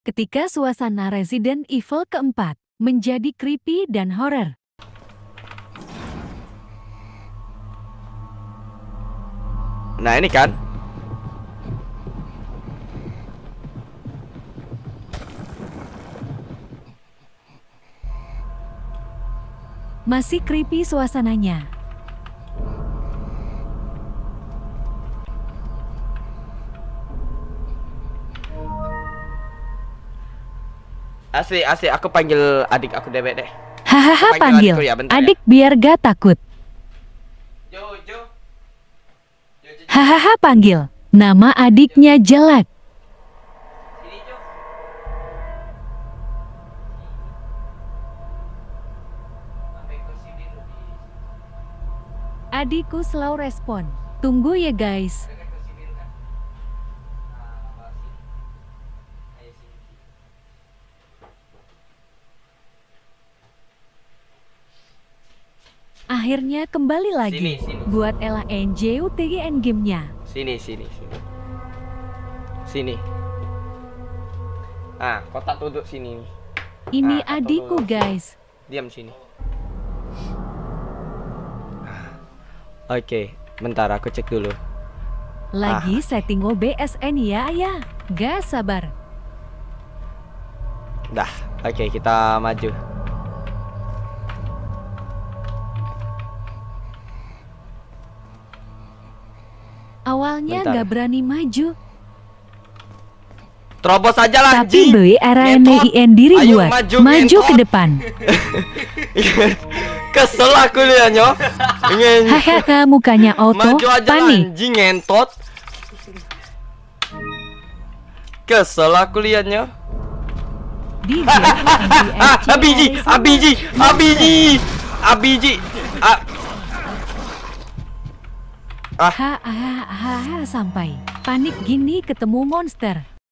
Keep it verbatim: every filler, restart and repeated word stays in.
Ketika suasana Resident Evil keempat menjadi creepy dan horor. Nah ini kan. Masih creepy suasananya. Asli, asli, aku panggil adik aku debek deh. Hahaha, panggil, panggil ya, adik ya. Biar gak takut. Jo, Jo. Hahaha, panggil. Nama adiknya jelek. Sini, Jo. Adikku slow respon. Tunggu ya guys. Akhirnya kembali lagi. Sini, sini. Buat Ella N J U T G endgame-nya. Sini, sini, sini. Sini. Ah, kotak duduk sini nih. Ini Ah, adikku duduk. guys. Diam sini. Ah. Oke, bentar aku cek dulu. Lagi Ah. setting O B S N ya ayah. Gak sabar. Dah, oke kita maju. Awalnya Bentar. gak berani maju. Terobos aja lah, Tapi anjing. B R A N I N diri Ayo, buat. maju, Maju ngentot. ke depan. Kesel aku liatnya. Ingin Hahaha, mukanya auto. maju aja lah, Panik. anjing ngentot. Kesel aku liatnya. Di Ah, abiji, abiji, abiji, abiji. Ah. Ha ha ha ha sampai panik gini ketemu monster.